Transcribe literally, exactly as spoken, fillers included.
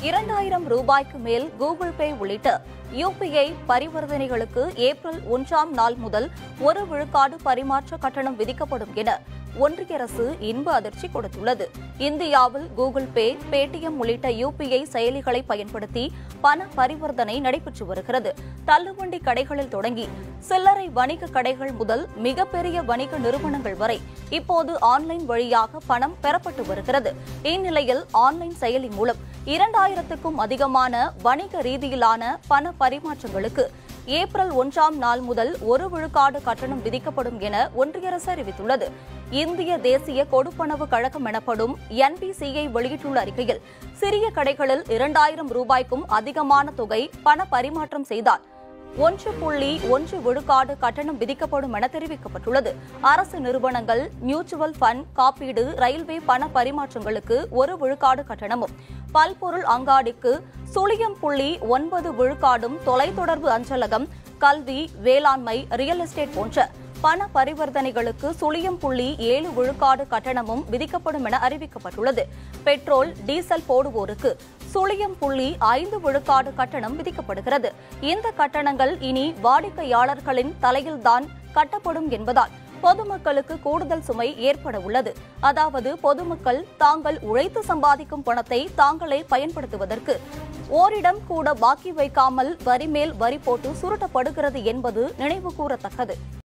இரண்டாயிரம் ரூபாய்க்கு மேல் கூகுள் பே உள்ளிட்ட யுபிஐ பரிவர்த்தனைகளுக்கு ஏப்ரல் ஒன்றாம் நாள் முதல் ஒரு விழுக்காடு பரிமாற்ற கட்டணம் விதிக்கப்படும் என ஒன்றிய அரசு இன்ப அதிர்ச்சி கொடுத்துள்ளது. இந்தியாவில் கூகுள் பே, பேடிஎம் உள்ளிட்ட யுபிஐ செயலிகளை பயன்படுத்தி பண பரிவர்த்தனை நடைபெற்று வருகிறது. தள்ளுவண்டி கடைகளில் தொடங்கி சில்லறை வணிக கடைகள் முதல் மிகப்பெரிய வணிக நிறுவனங்கள் வரை இப்போது ஆன்லைன் வழியாக பணம் பெறப்பட்டு வருகிறது. இந்நிலையில் ஆன்லைன் செயலி மூலம் இரண்டாயிரத்துக்கும் அதிகமான வணிக ரீதியிலான பண பரிமாற்றங்களுக்கு ஏப்ரல் ஒன்றாம் நாள் முதல் ஒரு விழுக்காடு கட்டணம் விதிக்கப்படும் என ஒன்றிய அரசு அறிவித்துள்ளது. இந்திய தேசிய கொடுப்பனவு கழகம் எனப்படும் என்பிசிஐ வெளியிட்டுள்ள அறிக்கையில், சிறிய கடைகளில் இரண்டாயிரம் ரூபாய்க்கும் அதிகமான தொகை பண பரிமாற்றம் செய்தால் ஒன்று புள்ளி ஒன்று விழுக்காடு கட்டணம் விதிக்கப்படும் என தெரிவிக்கப்பட்டுள்ளது. அரசு நிறுவனங்கள், மியூச்சுவல் ஃபண்ட், காப்பீடு, ரயில்வே பண பரிமாற்றங்களுக்கு ஒரு விழுக்காடு கட்டணமும், பல்பொருள் அங்காடிக்கு சுழியம் புள்ளி ஒன்பது விழுக்காடும், தொலைத்தொடர்பு அஞ்சலகம், கல்வி, வேளாண்மை, ரியல் எஸ்டேட் போன்ற பண பரிவர்த்தனைகளுக்கு சுழியம் புள்ளி ஏழு விழுக்காடு கட்டணமும் விதிக்கப்படும் என அறிவிக்கப்பட்டுள்ளது. பெட்ரோல், டீசல் போடுவோருக்கு சுழியம் புள்ளி ஐந்து விழுக்காடு கட்டணம் விதிக்கப்படுகிறது. இந்த கட்டணங்கள் இனி வாடிக்கையாளர்களின் தலையில்தான் கட்டப்படும் என்பதால் பொதுமக்களுக்கு கூடுதல் சுமை ஏற்பட உள்ளது. அதாவது பொதுமக்கள் தாங்கள் உழைத்து சம்பாதிக்கும் பணத்தை தாங்களே பயன்படுத்துவதற்கு ஓரிடம் கூட பாக்கி வைக்காமல் வரி மேல் வரி போட்டு சுருட்டப்படுகிறது என்பது நினைவு கூறத்தக்கது.